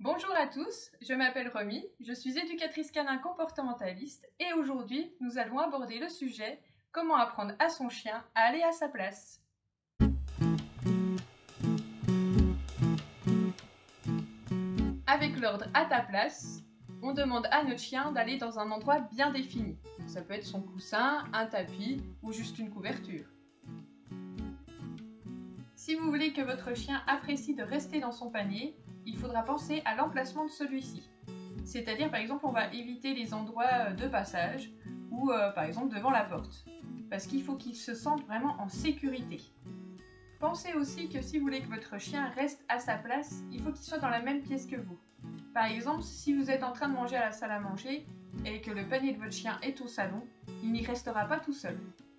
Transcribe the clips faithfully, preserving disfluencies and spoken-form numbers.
Bonjour à tous, je m'appelle Romy, je suis éducatrice canin comportementaliste et aujourd'hui nous allons aborder le sujet « Comment apprendre à son chien à aller à sa place ». Avec l'ordre « à ta place », on demande à notre chien d'aller dans un endroit bien défini. Ça peut être son coussin, un tapis ou juste une couverture. Si vous voulez que votre chien apprécie de rester dans son panier, il faudra penser à l'emplacement de celui-ci. C'est-à-dire, par exemple, on va éviter les endroits de passage ou, euh, par exemple, devant la porte. Parce qu'il faut qu'il se sente vraiment en sécurité. Pensez aussi que si vous voulez que votre chien reste à sa place, il faut qu'il soit dans la même pièce que vous. Par exemple, si vous êtes en train de manger à la salle à manger et que le panier de votre chien est au salon, il n'y restera pas tout seul.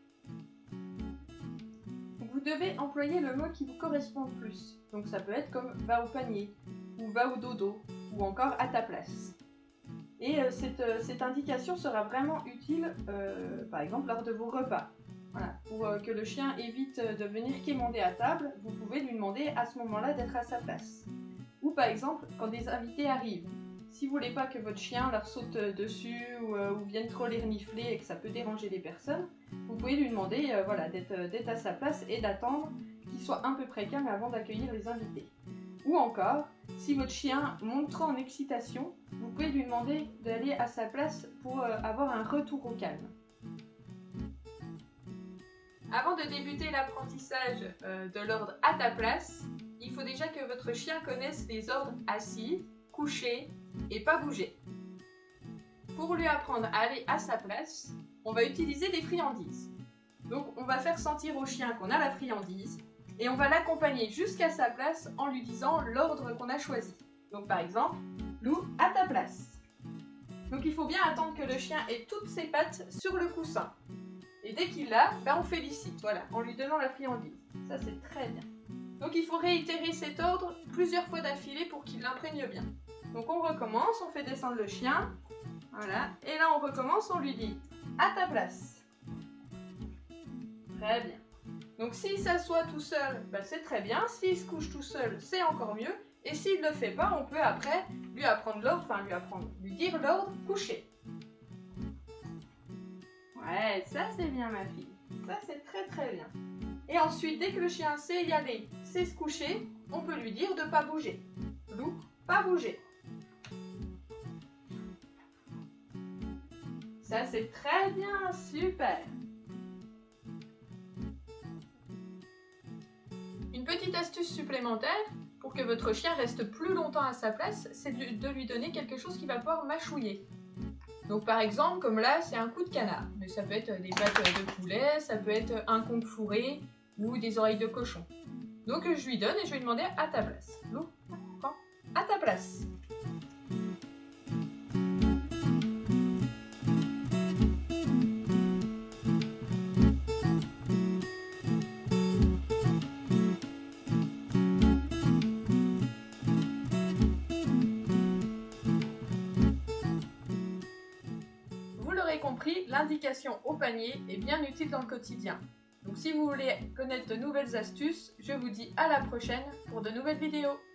Vous devez employer le mot qui vous correspond le plus. Donc ça peut être comme « va au panier » ou « va au dodo » ou encore « à ta place ». Et euh, cette, euh, cette indication sera vraiment utile, euh, par exemple, lors de vos repas. Voilà. Pour euh, que le chien évite de venir quémander à table, vous pouvez lui demander à ce moment-là d'être à sa place. Ou par exemple, quand des invités arrivent. Si vous ne voulez pas que votre chien leur saute dessus ou, euh, ou vienne trop les renifler et que ça peut déranger les personnes, vous pouvez lui demander euh, voilà, d'être d'être à sa place et d'attendre qu'il soit un peu près calme avant d'accueillir les invités. Ou encore, si votre chien monte trop en excitation, vous pouvez lui demander d'aller à sa place pour euh, avoir un retour au calme. Avant de débuter l'apprentissage euh, de l'ordre « à ta place », il faut déjà que votre chien connaisse les ordres « assis », « couché » et « pas bouger ». Pour lui apprendre à aller à sa place, on va utiliser des friandises. Donc on va faire sentir au chien qu'on a la friandise et on va l'accompagner jusqu'à sa place en lui disant l'ordre qu'on a choisi. Donc par exemple, « Lou, à ta place ». Donc il faut bien attendre que le chien ait toutes ses pattes sur le coussin. Et dès qu'il l'a, ben on félicite, voilà, en lui donnant la friandise. Ça c'est très bien. Donc il faut réitérer cet ordre plusieurs fois d'affilée pour qu'il l'imprègne bien. Donc on recommence, on fait descendre le chien, voilà, et là on recommence, on lui dit « à ta place ». Très bien. Donc s'il s'assoit tout seul, ben c'est très bien, s'il se couche tout seul, c'est encore mieux, et s'il ne le fait pas, on peut après lui apprendre l'ordre, enfin lui apprendre, lui dire l'ordre « coucher ». Ouais, ça c'est bien ma fille, ça c'est très très bien. Et ensuite, dès que le chien sait y aller, sait se coucher, on peut lui dire de ne pas bouger. Lou, pas bouger. Ça c'est très bien, super. Une petite astuce supplémentaire pour que votre chien reste plus longtemps à sa place, c'est de lui donner quelque chose qui va pouvoir mâchouiller. Donc par exemple, comme là, c'est un coup de canard. Mais ça peut être des pattes de poulet, ça peut être un conque fourré ou des oreilles de cochon. Donc je lui donne et je vais lui demander à ta place. Lou, prends, à ta place. Vous l'aurez compris, l'indication au panier est bien utile dans le quotidien. Donc si vous voulez connaître de nouvelles astuces, je vous dis à la prochaine pour de nouvelles vidéos.